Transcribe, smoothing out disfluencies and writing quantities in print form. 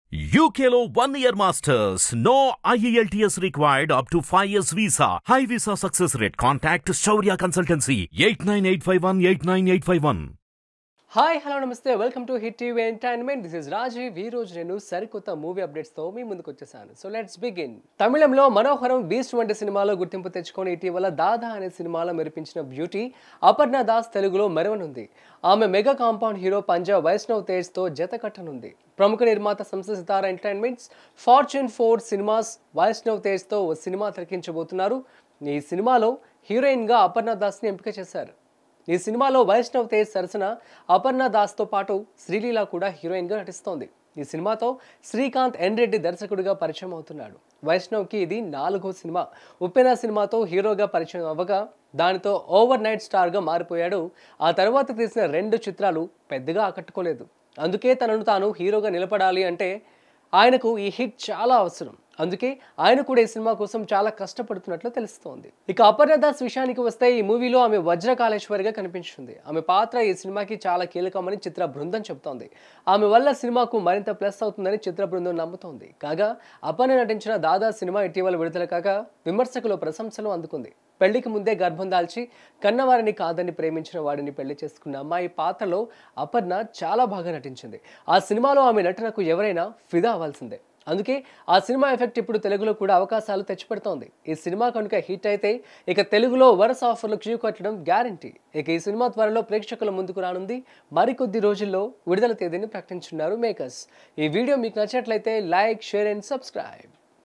UKలో 1 year masters. No IELTS required up to 5 years visa. High visa success rate. Contact Shaurya Consultancy 89851 hi hello నమస్తే welcome to hit TV entertainment. This is Rajeev. ఈ రోజు నేను సరికొత్త movie అప్డేట్స్తో మీ ముందుకు వచ్చేసాను. So let's begin. తమిళంలో మనోహరం బీస్ట్ వంటి సినిమాలో గుర్తింపు తెచ్చుకొని ఇటీవల దాదా అనే సినిమాలో మెరిపించిన బ్యూటీ అపర్ణ దాస్ తెలుగులో మెరవనుంది. ఆమె mega compound hero Panja Vaishnav తేజ్తో జత కట్టనుంది. ప్రముఖ నిర్మాత సంస్థ Sithara entertainments fortune 4 cinemas Vaishnav తేజ్తో ఓ సినిమా తెరకించబోతున్నారు. ఈ సినిమాలో హీరోయిన్గా అపర్ణ దాస్ని ఎంపిక చేశారు. ఈ సినిమాలో వైష్ణవ్ తేజ్ సరసన అపర్ణ దాస్తో పాటు శ్రీలీల కూడా హీరోయిన్గా నటిస్తోంది. ఈ సినిమాతో శ్రీకాంత్ ఎన్ రెడ్డి దర్శకుడిగా పరిచయం అవుతున్నాడు. వైష్ణవ్కి ఇది 4వ సినిమా. ఉప్పెన సినిమాతో హీరోగా పరిచయం అవ్వగా దానితో ఓవర్ నైట్ స్టార్గా మారిపోయాడు. ఆ తర్వాత తీసిన 2 చిత్రాలు పెద్దగా ఆకట్టుకోలేదు. అందుకే తనను తాను హీరోగా నిలబడాలి అంటే ఆయనకు ఈ హిట్ చాలా అవసరం. అందుకే ఆయన కూడా ఈ సినిమా కోసం చాలా కష్టపడుతున్నట్లు తెలుస్తోంది. ఇక అపర్ణ దాస్ విషయానికి వస్తే ఈ మూవీలో ఆమె వజ్రకాళేశ్వరిగా కనిపించింది. ఆమె పాత్ర ఈ సినిమాకి చాలా కీలకమని చిత్ర బృందం చెబుతోంది. ఆమె వల్ల సినిమాకు మరింత ప్లస్ అవుతుందని చిత్ర బృందం నమ్ముతోంది. కాగా అపర్ణ నటించిన దాదా సినిమా ఇటీవల విడుదల కాగా విమర్శకుల ప్రశంసలు అందుకుంది. పెళ్లికి ముందే గర్భం దాల్చి కన్నవారిని కాదని ప్రేమించిన వాడిని పెళ్లి చేసుకున్న అమ్మాయి పాత్రలో అపర్ణ చాలా బాగా నటించింది. ఆ సినిమాలో ఆమె నటనకు ఎవరైనా ఫిదా అవ్వాల్సిందే. అందుకే ఆ సినిమా ఎఫెక్ట్ ఇప్పుడు తెలుగులో కూడా అవకాశాలు తెచ్చిపెడుతోంది. ఈ సినిమా కనుక హిట్ అయితే ఇక తెలుగులో వరుస ఆఫర్లు క్యూ కట్టడం గ్యారంటీ. ఇక ఈ సినిమా త్వరలో ప్రేక్షకుల ముందుకు రానుంది. మరికొద్ది రోజుల్లో విడుదల తేదీని ప్రకటించున్నారు మేకర్స్. ఈ వీడియో మీకు నచ్చినట్లయితే లైక్, షేర్ అండ్ సబ్స్క్రైబ్.